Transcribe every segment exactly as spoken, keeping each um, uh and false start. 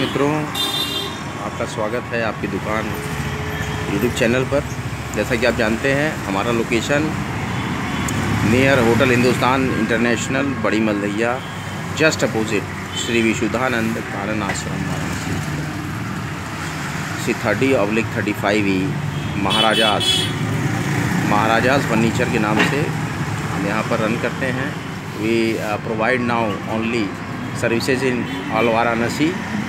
मित्रों, आपका स्वागत है आपकी दुकान यूट्यूब चैनल पर। जैसा कि आप जानते हैं, हमारा location near hotel Hindustan international, बड़ी मल्लैया, जस्ट अपोजिट श्री विशुद्धानंद कारण आश्रम Varanasi, C thirty oblique thirty five E Maharajas Maharajas furniture के नाम से हम यहाँ पर रन करते हैं। We provide now only services in all Varanasi.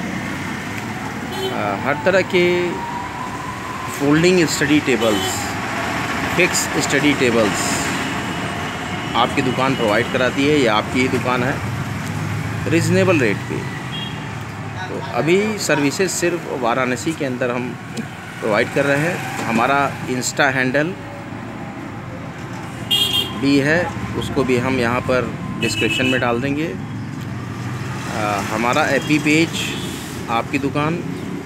हर तरह के folding study tables, fix study tables आपकी दुकान प्रोवाइड कराती है। या आपकी ही दुकान है, रिजनेबल रेट पे। तो अभी सर्विसेज सिर्फ वाराणसी के अंदर हम प्रोवाइड कर रहे हैं। हमारा इंस्टा हैंडल भी है, उसको भी हम यहाँ पर डिस्क्रिप्शन में डाल देंगे। आ, हमारा एपी पेज आपकी दुकान,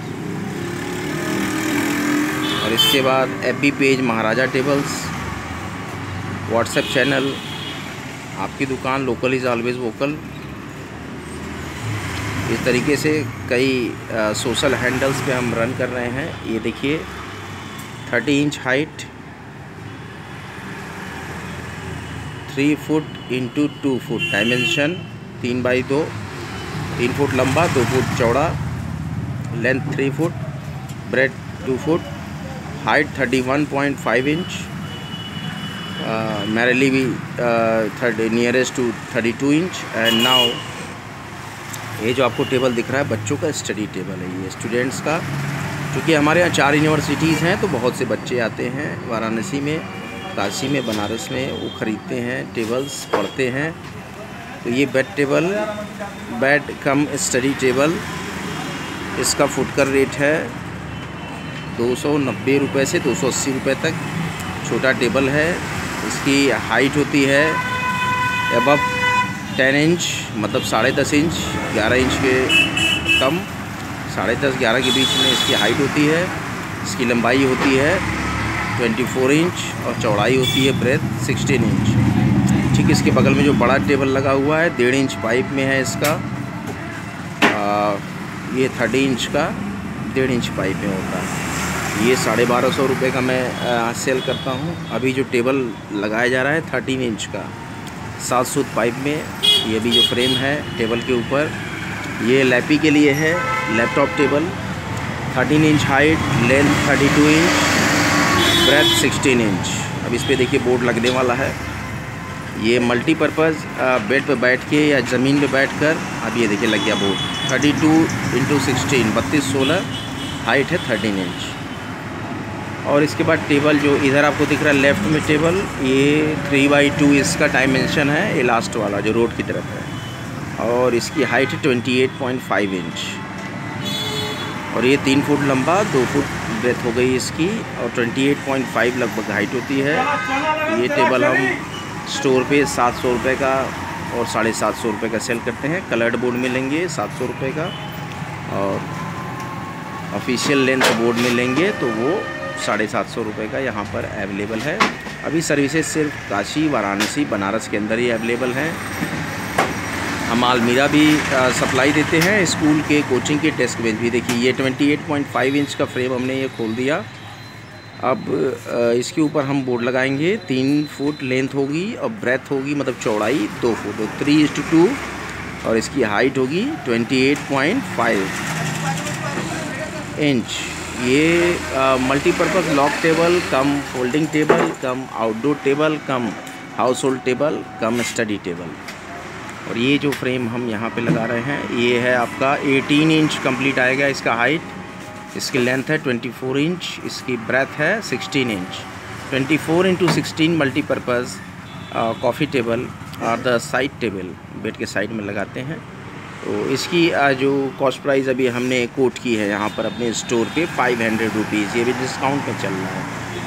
और इसके बाद AP page Maharaja tables, WhatsApp channel आपकी दुकान, लोकल इज़ ऑलवेज वोकल। इस तरीके से कई आ, सोशल हैंडल्स पे हम रन कर रहे हैं। ये देखिए, thirty inch height, three foot into two foot dimension, तीन बाई दो, तीन फुट लंबा, दो फुट चौड़ा, length three foot, breadth two foot, height thirty one point five inch, merely भी thirty nearest to thirty two inch. And now ये जो आपको टेबल दिख रहा है, बच्चों का स्टडी टेबल है, ये स्टूडेंट्स का। क्योंकि हमारे यहाँ चार यूनिवर्सिटीज़ हैं, तो बहुत से बच्चे आते हैं वाराणसी में, काशी में, बनारस में, वो ख़रीदते हैं टेबल्स, पढ़ते हैं। तो ये bed table, bed cum study table, इसका फुट का रेट है दो सौ नब्बे रुपये से दो सौ अस्सी रुपये तक। छोटा टेबल है, इसकी हाइट होती है अबव टेन इंच, मतलब साढ़े दस इंच, ग्यारह इंच के कम, साढ़े दस ग्यारह के बीच में इसकी हाइट होती है। इसकी लंबाई होती है चौबीस इंच और चौड़ाई होती है ब्रेथ सोलह इंच। ठीक इसके बगल में जो बड़ा टेबल लगा हुआ है, डेढ़ इंच पाइप में है इसका। आ, ये थर्टी इंच का डेढ़ इंच पाइप में होता है। ये साढ़े बारह सौ रुपये का मैं आ, सेल करता हूँ। अभी जो टेबल लगाया जा रहा है थर्टीन इंच का, सात सूत पाइप में। ये भी जो फ्रेम है टेबल के ऊपर, ये लैपी के लिए है, laptop table, thirteen inch height, length thirty two inch, breadth sixteen inch. अब इस पर देखिए बोर्ड लगने वाला है। ये मल्टीपर्पज़ बेड पे बैठ के या ज़मीन पे बैठ कर, अब ये देखिए लग गया board. Thirty two into sixteen, बत्तीस सोलह, हाइट है थर्टीन इंच। और इसके बाद टेबल जो इधर आपको दिख रहा है लेफ़्ट में टेबल, ये थ्री बाई टू इसका डायमेंशन है, ये लास्ट वाला जो रोड की तरफ है। और इसकी हाइट है twenty eight point five inch. और ये तीन फुट लंबा, दो फुट ब्रेथ हो गई इसकी, और अट्ठाईस पॉइंट फाइव लगभग हाइट होती है। ये टेबल हम स्टोर पे सात सौ रुपये का और साढ़े सात सौ रुपये का सेल करते हैं। कलर्ड बोर्ड में लेंगे सात सौ रुपये का, और ऑफिशियल लेंथ बोर्ड में लेंगे तो वो साढ़े सात सौ रुपये का यहाँ पर अवेलेबल है। अभी सर्विसेज सिर्फ काशी, वाराणसी, बनारस के अंदर ही अवेलेबल हैं। हम अलमीरा भी आ, सप्लाई देते हैं, स्कूल के, कोचिंग के, डेस्क बेंच भी। देखिए ये अट्ठाईस पॉइंट फाइव इंच का फ्रेम हमने ये खोल दिया। अब आ, इसके ऊपर हम बोर्ड लगाएंगे। तीन फुट लेंथ होगी और ब्रेथ होगी, मतलब चौड़ाई दो फुट, थ्री इज टू टू, और इसकी हाइट होगी अट्ठाईस पॉइंट फाइव इंच। ये multipurpose lock table cum folding table cum outdoor table cum household table cum study table. और ये जो फ्रेम हम यहाँ पे लगा रहे हैं, ये है आपका अठारह इंच कंप्लीट आएगा इसका हाइट। इसकी लेंथ है चौबीस इंच, इसकी ब्रेथ है सोलह इंच। चौबीस into sixteen multipurpose coffee table और द साइड टेबल बेड के साइड में लगाते हैं। तो इसकी जो कॉस्ट प्राइस अभी हमने कोट की है यहाँ पर अपने स्टोर पे फाइव हंड्रेड रुपीज़, ये भी डिस्काउंट में चल रहा है।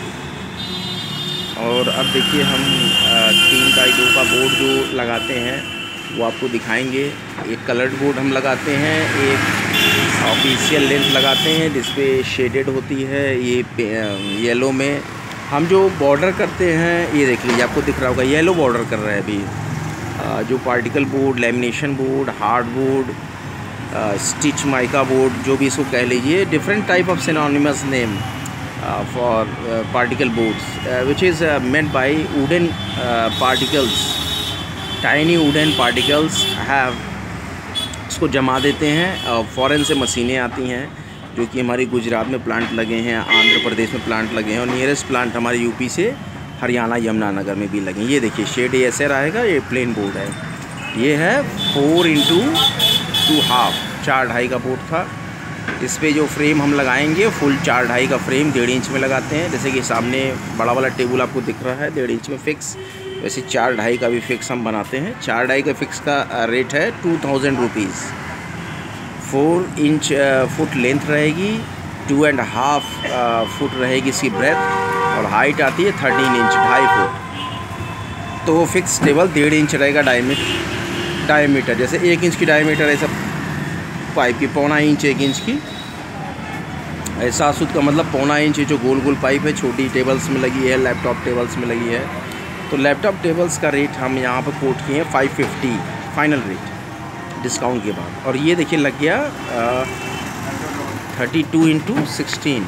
और अब देखिए हम तीन बाई दो का बोर्ड जो लगाते हैं वो आपको दिखाएंगे। एक कलर्ड बोर्ड हम लगाते हैं, एक ऑफिशियल लेंथ लगाते हैं जिसपे शेडेड होती है। ये येलो में हम जो बॉर्डर करते हैं, ये देख लीजिए, आपको दिख रहा होगा येलो बॉर्डर कर रहा है अभी। जो particle board, lamination board, hard board, stitch mica board, जो भी इसको कह लीजिए, different type of synonymous name for particle boards which is made by wooden particles, tiny wooden particles have, इसको जमा देते हैं। और फॉरेन से मशीनें आती हैं जो कि हमारी गुजरात में प्लांट लगे हैं, आंध्र प्रदेश में प्लांट लगे हैं, और नियरेस्ट प्लांट हमारे यूपी से हरियाणा यमुनानगर में भी लगे। ये देखिए शेड ऐसे रहेगा, ये प्लेन बोर्ड है। ये है फोर इंटू टू हाफ, चार ढाई का बोर्ड था। इस पे जो फ्रेम हम लगाएंगे फुल चार ढाई का फ्रेम डेढ़ इंच में लगाते हैं। जैसे कि सामने बड़ा वाला टेबल आपको दिख रहा है डेढ़ इंच में फिक्स, वैसे चार ढाई का भी फिक्स हम बनाते हैं। चार ढाई का फिक्स का रेट है two thousand rupees. Four inch foot length रहेगी, टू एंड हाफ फुट रहेगी इसकी ब्रेथ, और हाइट आती है थर्टीन इंच, ढाई फुट। तो वो फिक्स टेबल डेढ़ इंच रहेगा डायमीटर डायमीटर जैसे एक इंच की डायमीटर है सब पाइप की, पौना इंच एक इंच की, ऐसा सूत का मतलब पौना इंच जो गोल गोल पाइप है, छोटी टेबल्स में लगी है, लैपटॉप टेबल्स में लगी है। तो लैपटॉप टेबल्स का रेट हम यहाँ पर कोट किए हैं five fifty final rate discount के बाद। और ये देखिए लग गया thirty two into sixteen.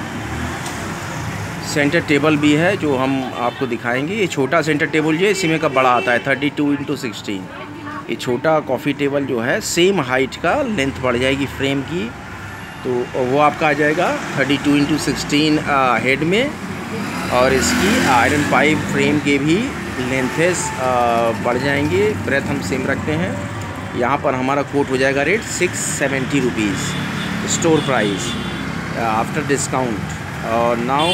Centre table भी है जो हम आपको दिखाएंगे। ये छोटा सेंटर टेबल जो है इसी में का बड़ा आता है थर्टी टू इंटू सिक्सटीन। ये छोटा कॉफ़ी टेबल जो है सेम हाइट का, लेंथ बढ़ जाएगी फ्रेम की, तो वो आपका आ जाएगा thirty two into sixteen head में। और इसकी आयरन पाइप फ्रेम के भी लेंथेस बढ़ जाएंगे, ब्रेथ हम सेम रखते हैं। यहाँ पर हमारा कोट हो जाएगा rate six seventy rupees store price after discount. और नाउ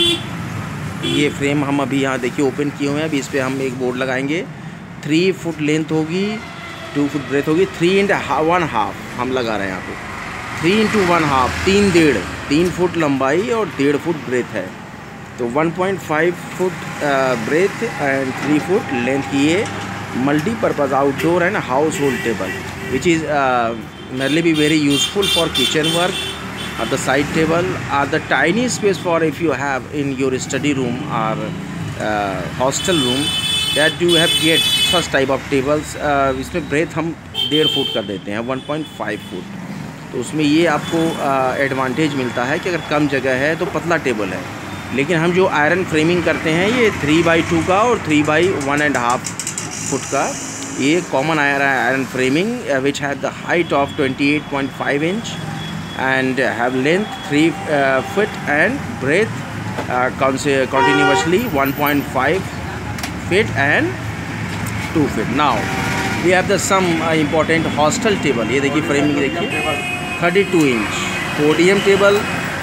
ये फ्रेम हम अभी यहाँ देखिए ओपन किए हुए हैं। अभी इस पर हम एक बोर्ड लगाएंगे। थ्री फुट लेंथ होगी, टू फुट ब्रेथ होगी, थ्री इंड वन हाफ हम लगा रहे हैं यहाँ पे। थ्री इंटू वन हाफ, तीन डेढ़ तीन फुट लंबाई और डेढ़ फुट ब्रेथ है, तो one point five foot breadth and three foot length की ये multipurpose outdoor and household table which is merely be very useful for kitchen work. Or the side table are the tiny space for if you have in your study room or uh, hostel room that you have get such type of tables. uh, इसमें breadth हम डेढ़ foot कर देते हैं, one point five foot. तो उसमें ये आपको एडवांटेज uh, मिलता है कि अगर कम जगह है तो पतला टेबल है। लेकिन हम जो आयरन फ्रेमिंग करते हैं ये थ्री बाई टू का और three by one and half foot का, ये common iron framing which have the height of twenty eight point five inch and have length three foot and breadth continuously one point five feet and two feet. Now we have the some important hostel table. ये देखिए framing देखिए thirty two inch podium table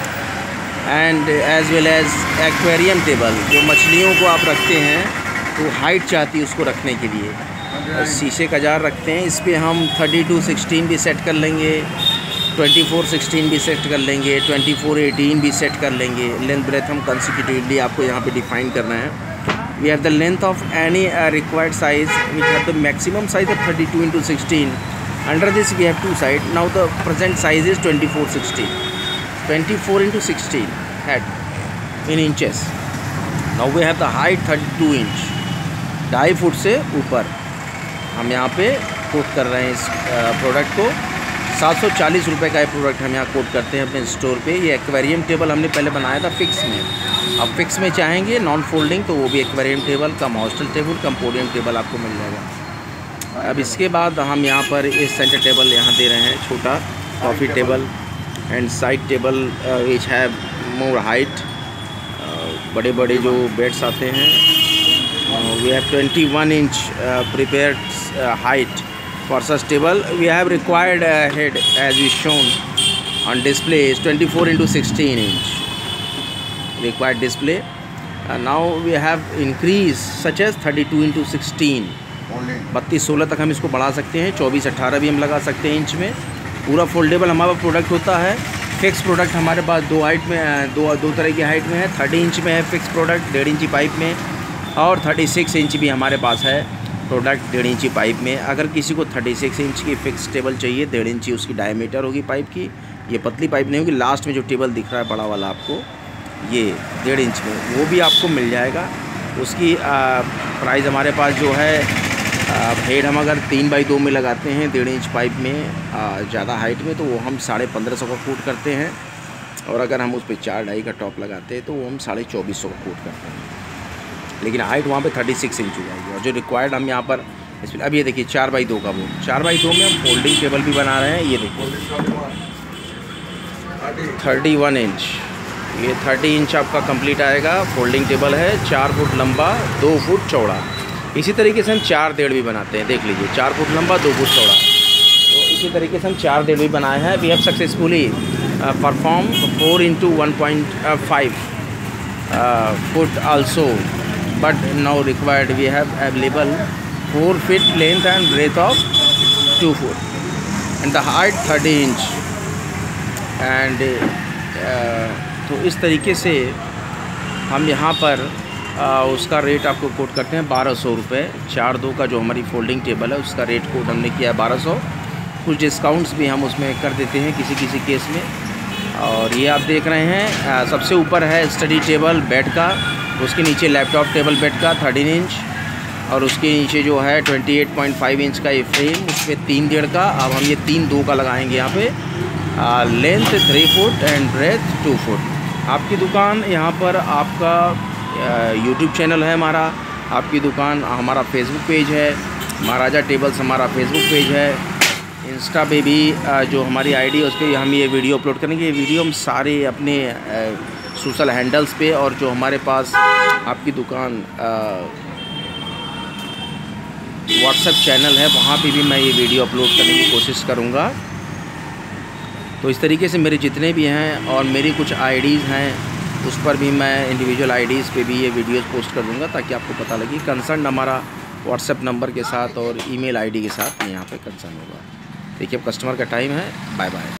and as well as aquarium table. जो मछलियों को आप रखते हैं तो हाइट चाहती है उसको रखने के लिए, शीशे का जार रखते हैं। इस पर हम थर्टी टू सिक्सटीन भी सेट कर लेंगे, ट्वेंटी फोर सिक्सटीन भी सेट कर लेंगे, ट्वेंटी फोर एटीन भी सेट कर लेंगे। लेंथ ब्रेथ हम कंसेक्यूटिवली आपको यहाँ पे डिफाइन करना है। We have the length of any required size which have the maximum size of thirty two into sixteen. Under this we have two side. Now the present size is twenty four sixteen, twenty four into sixteen head in inches. Now we have the height thirty two inch, ढाई foot से ऊपर हम यहाँ पे coat कर रहे हैं इस प्रोडक्ट को। सात सौ चालीस रुपये का ये प्रोडक्ट हम यहाँ कोट करते हैं अपने स्टोर पे। ये एक्वेरियम टेबल हमने पहले बनाया था फिक्स में, अब फिक्स में चाहेंगे नॉन फोल्डिंग तो वो भी aquarium table cum hostel table cum podium table आपको मिल जाएगा। अब इसके बाद हम यहाँ पर ये सेंटर टेबल यहाँ दे रहे हैं, छोटा coffee table and side table which have more height. बड़े बड़े जो बेड्स आते हैं, we have twenty one inch prepared height for such table. We have required uh, head as we shown on display is twenty-four into sixteen inch required display. Uh, now we have increased such as thirty-two into sixteen, बत्तीस सोलह तक हम इसको बढ़ा सकते हैं, चौबीस अट्ठारह भी हम लगा सकते हैं इंच में। पूरा फोल्डेबल हमारा प्रोडक्ट होता है। फिक्स प्रोडक्ट हमारे पास दो हाइट में, दो दो तरह की हाइट में है। थर्टी इंच में है फिक्स प्रोडक्ट डेढ़ इंची पाइप में, और थर्टी सिक्स इंच भी हमारे पास है प्रोडक्ट डेढ़ इंची पाइप में। अगर किसी को थर्टी सिक्स इंच की फिक्स टेबल चाहिए, डेढ़ इंची उसकी डायमीटर होगी पाइप की, ये पतली पाइप नहीं होगी। लास्ट में जो टेबल दिख रहा है बड़ा वाला आपको, ये डेढ़ इंच में, वो भी आपको मिल जाएगा। उसकी प्राइस हमारे पास जो है अब हेड हम अगर तीन बाई दो में लगाते हैं डेढ़ इंच पाइप में ज़्यादा हाइट में, तो वो हम साढ़े पंद्रह सौ का कोट करते हैं। और अगर हम उस पर चार ढाई का टॉप लगाते हैं तो वो हम साढ़े चौबीस सौ का कोट करते हैं। लेकिन हाइट वहाँ पे थर्टी सिक्स इंच हो जाएगी। और जो रिक्वायर्ड हम यहाँ पर इसमें अब ये देखिए चार बाई दो का वो चार बाई दो में हम फोल्डिंग टेबल भी बना रहे हैं। ये देखिए थर्टी वन इंच, ये थर्टी इंच आपका कंप्लीट आएगा। फोल्डिंग टेबल है, चार फुट लंबा, दो फुट चौड़ा। इसी तरीके से हम चार डेढ़ भी बनाते हैं, देख लीजिए, चार फुट लंबा, दो फुट चौड़ा। तो इसी तरीके से हम चार डेढ़ भी बनाए हैं। We have successfully perform four into one point five foot also, but now required we have available four feet length and breadth of two foot and the height thirty inch. And तो इस तरीके से हम यहाँ पर uh, उसका rate आपको coat करते हैं बारह सौ रुपये। चार दो का जो हमारी फोल्डिंग टेबल है उसका रेट कोट हमने किया है बारह सौ। कुछ डिस्काउंट्स भी हम उसमें कर देते हैं किसी किसी केस में। और ये आप देख रहे हैं uh, सबसे ऊपर है स्टडी टेबल बेड का, उसके नीचे लैपटॉप टेबल बेड का थर्टीन इंच, और उसके नीचे जो है अट्ठाईस पॉइंट पाँच इंच का ये फ्रेम, उस पर तीन डेढ़ का। अब हम ये तीन दो का लगाएंगे यहाँ पे। Length three foot and breadth two foot. आपकी दुकान यहाँ पर, आपका यूट्यूब चैनल है हमारा, आपकी दुकान, हमारा फेसबुक पेज है, महाराजा टेबल्स हमारा फेसबुक पेज है। इंस्टा पे भी जो हमारी आईडी है उस पर हम ये वीडियो अपलोड करेंगे। ये वीडियो हम सारे अपने सोशल हैंडल्स पे, और जो हमारे पास आपकी दुकान व्हाट्सएप चैनल है वहाँ पे भी मैं ये वीडियो अपलोड करने की कोशिश करूँगा। तो इस तरीके से मेरे जितने भी हैं, और मेरी कुछ आईडीज़ हैं उस पर भी मैं इंडिविजुअल आईडीज़ पे भी ये वीडियोस पोस्ट कर दूँगा, ताकि आपको पता लगे। कंसर्न हमारा व्हाट्सएप नंबर के साथ और ईमेल आईडी के साथ यहाँ पे कंसर्न होगा। देखिए अब कस्टमर का टाइम है। Bye bye.